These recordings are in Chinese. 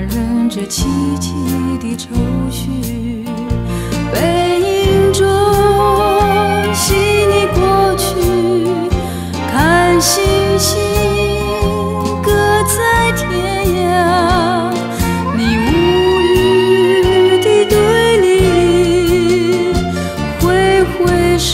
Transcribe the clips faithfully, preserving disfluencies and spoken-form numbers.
安忍着凄凄的愁绪，背影中细腻过去，看星星各在天涯，你无语的对立，挥挥手，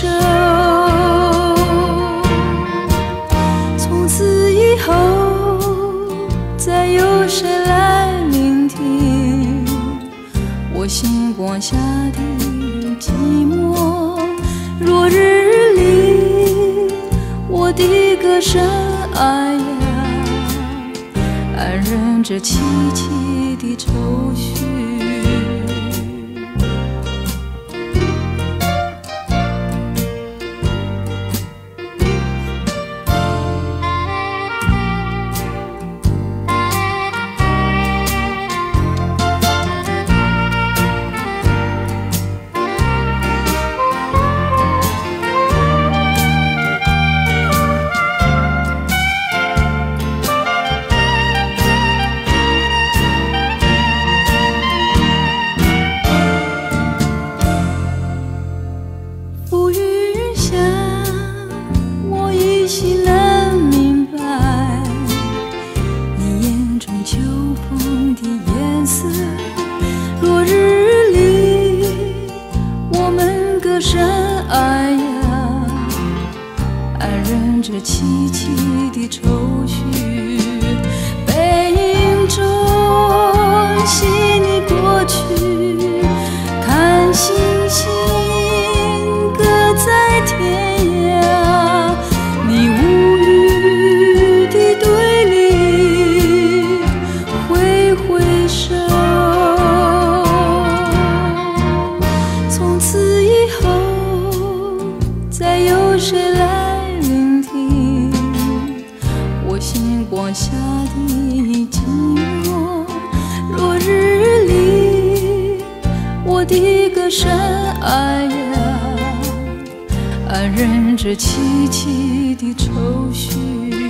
从此以后再有谁来聆听我星光下的寂寞？落日里我的歌声，哎呀，安忍着凄凄的愁绪。依稀能明白，你眼中秋风的颜色。落日里，我们歌声，哎呀，安忍着凄凄的愁绪。背影中细腻过去，看星星各在天涯。你无语的对立，挥挥手，从此以后再有谁来聆听我星光下的寂寞？落日里我的歌声，哎呀，安忍着凄凄的愁绪。